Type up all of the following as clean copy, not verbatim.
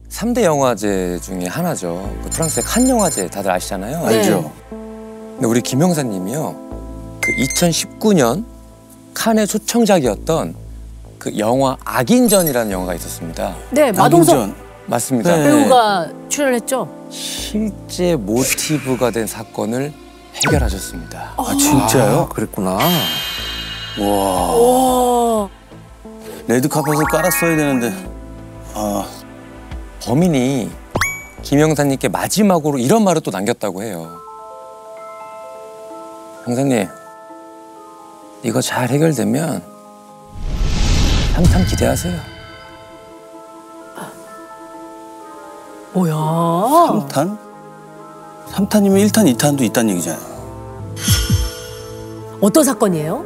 3대 영화제 중에 하나죠. 그 프랑스의 칸 영화제 다들 아시잖아요. 네. 알죠? 근데 우리 김 형사님이요. 그 2019년 칸의 초청작이었던 그 영화 악인전이라는 영화가 있었습니다. 네, 마동석 맞습니다. 네. 배우가 출연했죠. 실제 모티브가 된 사건을 해결하셨습니다. 아 진짜요? 그랬구나. 와. 오. 레드카펫을 깔았어야 되는데. 아. 범인이 김 형사님께 마지막으로 이런 말을 또 남겼다고 해요. 형사님, 이거 잘 해결되면 3탄 기대하세요. 뭐야? 3탄? 3탄이면 1탄, 2탄도 있다는 얘기잖아요. 어떤 사건이에요?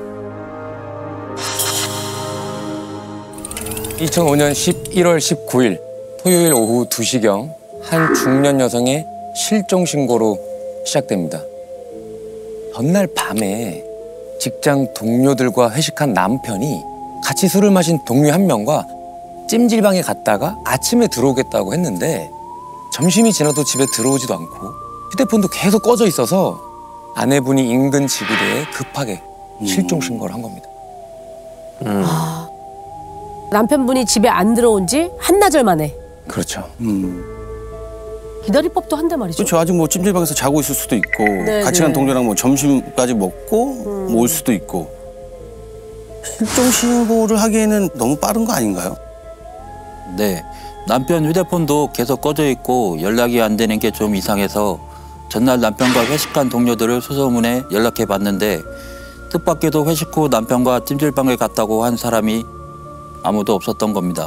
2005년 11월 19일 토요일 오후 2시경 한 중년 여성의 실종 신고로 시작됩니다. 전날 밤에 직장 동료들과 회식한 남편이 같이 술을 마신 동료 한 명과 찜질방에 갔다가 아침에 들어오겠다고 했는데 점심이 지나도 집에 들어오지도 않고 휴대폰도 계속 꺼져 있어서 아내분이 인근 지구대에 급하게 실종 신고를 한 겁니다. 아, 남편분이 집에 안 들어온 지 한나절 만에. 그렇죠. 기다릴 법도 한데 말이죠. 그렇죠. 아직 뭐 찜질방에서 자고 있을 수도 있고 네, 같이 간 동료랑 뭐 점심까지 먹고 뭐 올 수도 있고. 실종 신고를 하기에는 너무 빠른 거 아닌가요? 네, 남편 휴대폰도 계속 꺼져 있고 연락이 안 되는 게 좀 이상해서 전날 남편과 회식한 동료들을 수소문해 연락해 봤는데 뜻밖에도 회식 후 남편과 찜질방에 갔다고 한 사람이 아무도 없었던 겁니다.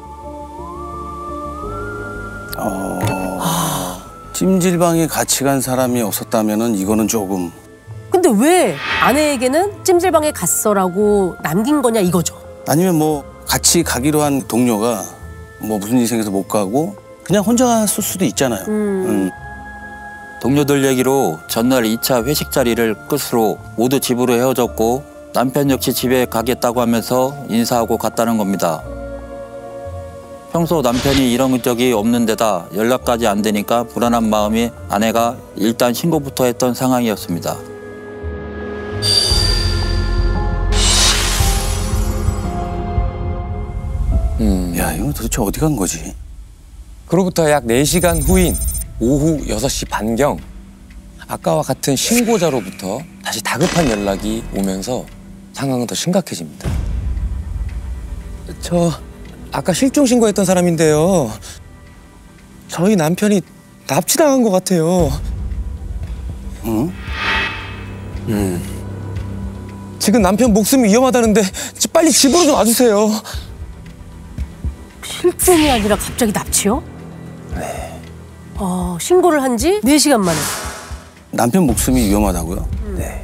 찜질방에 같이 간 사람이 없었다면은 이거는 조금. 근데 왜 아내에게는 찜질방에 갔어라고 남긴 거냐 이거죠. 아니면 뭐 같이 가기로 한 동료가 뭐 무슨 일이 생겨서 못 가고 그냥 혼자 갔을 수도 있잖아요. 동료들 얘기로 전날 2차 회식 자리를 끝으로 모두 집으로 헤어졌고 남편 역시 집에 가겠다고 하면서 인사하고 갔다는 겁니다. 평소 남편이 이런 적이 없는 데다 연락까지 안 되니까 불안한 마음에 아내가 일단 신고부터 했던 상황이었습니다. 야, 이거 도대체 어디 간 거지? 그로부터 약 4시간 후인 오후 6시 반경 아까와 같은 신고자로부터 다시 다급한 연락이 오면서 상황은 더 심각해집니다. 저 아까 실종 신고했던 사람인데요. 저희 남편이 납치당한 것 같아요. 응? 지금 남편 목숨이 위험하다는데 빨리 집으로 좀 와주세요. 실종이 아니라 갑자기 납치요? 네. 신고를 한 지 4시간 만에. 남편 목숨이 위험하다고요? 네.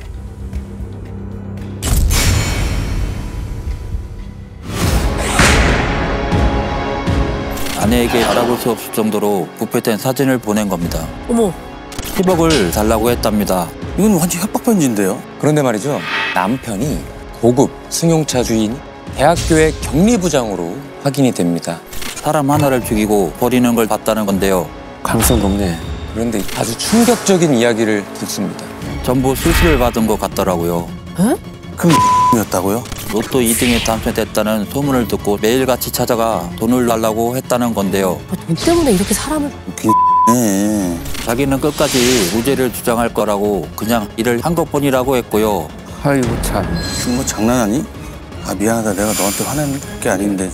아내에게 알아볼 수 없을 정도로 부패된 사진을 보낸 겁니다. 어머. 10억을 달라고 했답니다. 이건 완전 협박 편지인데요? 그런데 말이죠. 남편이 고급 승용차 주인 대학교의 격리부장으로 확인이 됩니다. 사람 하나를 죽이고 버리는 걸 봤다는 건데요. 가능성 높네. 그런데 아주 충격적인 이야기를 듣습니다. 전부 수수를 받은 것 같더라고요. 에? 그럼 이었다고요? 로또 2등에 당첨됐다는 소문을 듣고 매일같이 찾아가 돈을 달라고 했다는 건데요. 돈 때문에 이렇게 사람을. 네. 자기는 끝까지 무죄를 주장할 거라고 그냥 일을 한 것뿐이라고 했고요. 아이고 참. 지금 뭐 장난하니? 아 미안하다. 내가 너한테 화낸 게 아닌데.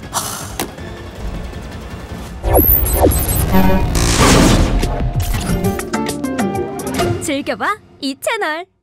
즐겨봐 이 채널.